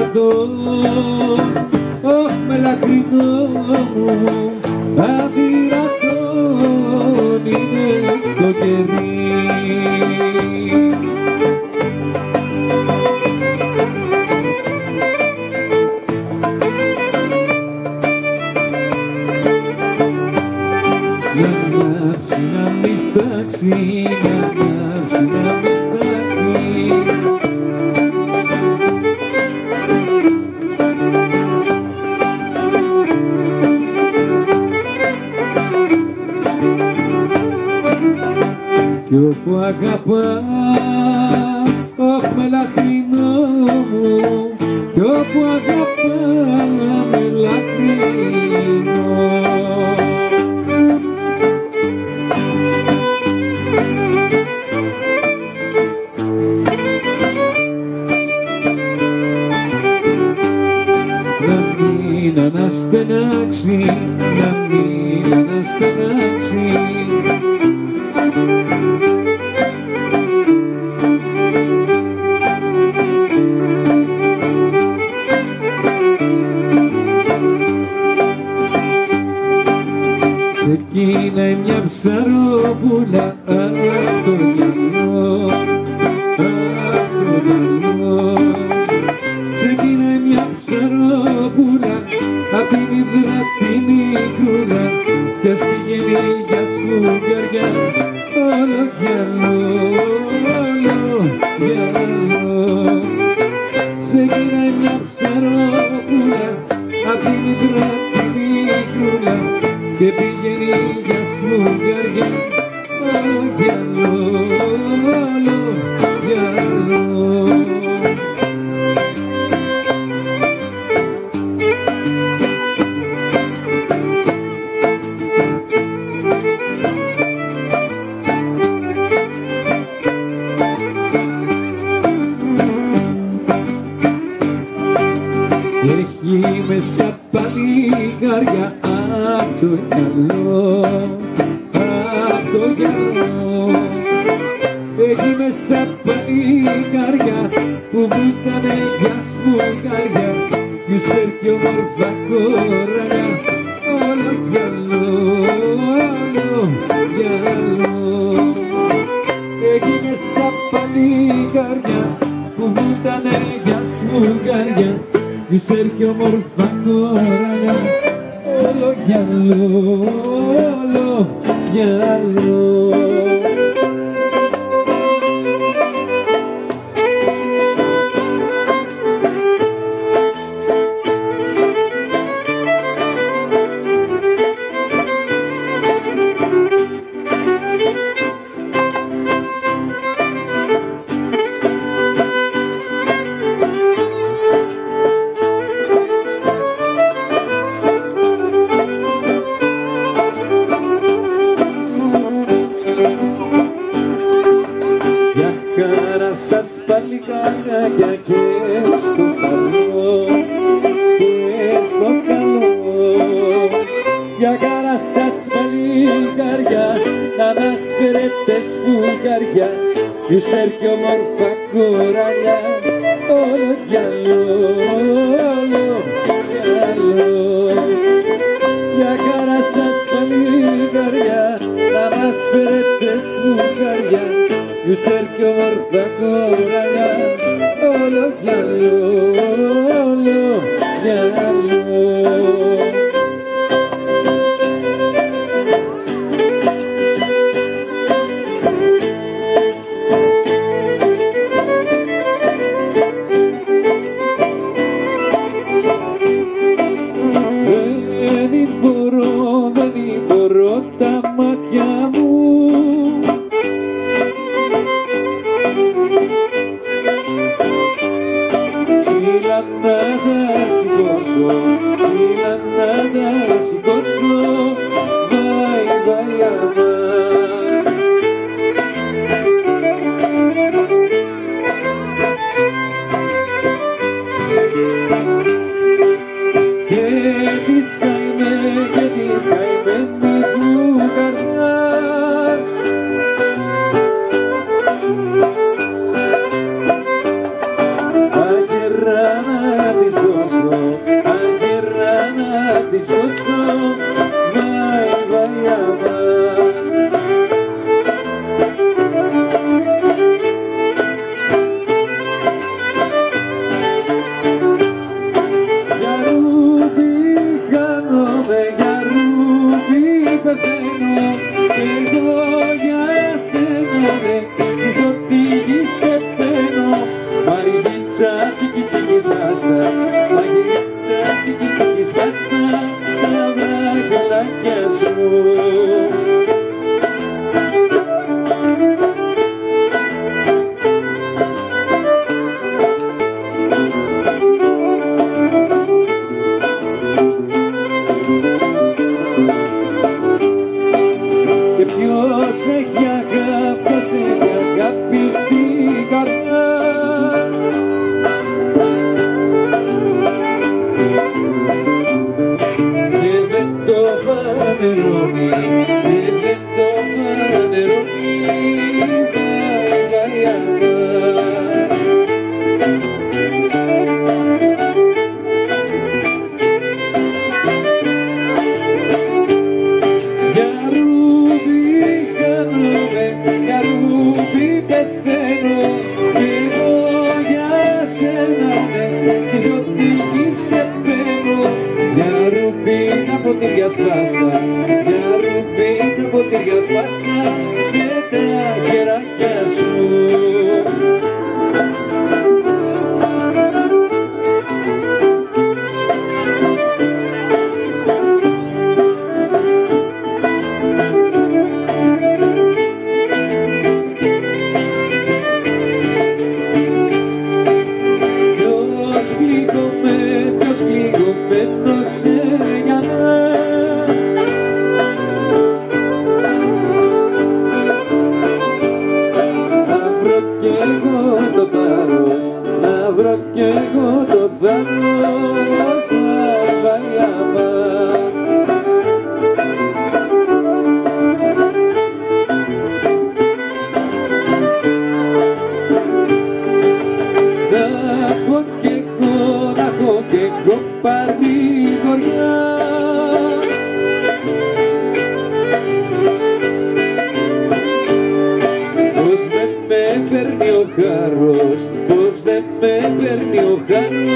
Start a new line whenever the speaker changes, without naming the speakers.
Αδυρατών, όχ με λακρινό μου, αδυρατών είναι το κερί. Να ανάψει, να μη στάξει, να ανάψει, να μη στάξει. Κι όπου αγαπά, όχ με λαχρινό μου, κι όπου αγαπά με λαχρινό. Να μην αναστενάξει, να μην αναστενάξει. Σε εκείνα μια ψαρόπουλα απ' το μυαλό, απ' το μυαλό. Σε εκείνα μια ψαρόπουλα απ' την ύδρα την μικρούλα κι ας πηγαίνει για σφουγγαριά όλο γυαλό, όλο γυαλό. Σε εκείνα μια ψαρόπουλα απ' την ύδρα την μικρούλα και πηγαίνει για σφουγγαριά όλο γυαλό, όλο γυαλό. Έχει μέσα παλικάρια απ' το γυαλό, απ' το γυαλό. Έχει μέσα παλικάρια που βούτανε για σφουγγαριά κι έρχει όμορφα κοραλιά όλο γυαλό, όλο γυαλό. Έχει μέσα παλικάρια που βούτανε για σφουγγαριά κι έρχει όμορφα κοραλιά όλο γυαλό, όλο γυαλό. Σας παλικάρια και στο καλό, και στο καλό. Για χαρά σας παλικάρια να ανασπερέτε σφουγγαριά κι έρχει όμορφα κοραλιά όλο γυαλό, όλο γυαλό. Για χαρά σας παλικάρια να ανασπερέτε σφουγγαριά κι έρχει όμορφα κοραλιά όλο γυαλό, όλο γυαλό. Δεν μπορώ τα μάτια μου πεθαίνω εγώ για εσένα ρε, στη ζωτική σκεπαίνω. Μαργίτσα τσίκι τσίκι σπάστα, μαργίτσα τσίκι τσίκι σπάστα τα βραχολάκια σου. Και ποιος έχει αγάπη στην καρδιά, και δεν το φανερώνει, και δεν το φανερώνει για ρούμπι πεθαίνω κι εγώ για σένα στη ζωτική σκεπαίνω. Για ρούμπι τα ποτήρια σπάστα, για ρούμπι τα ποτήρια σπάστα και τα χεράκια σου. Ποιος πληγωμένος για να βρω κι εγώ το θάρρος, να βρω κι εγώ το θάρρος να βαλιάμαι. Να έχω κι εγώ παρηγοριά, πως δεν με παίρνει ο χάρος, πως δεν με παίρνει ο χάρος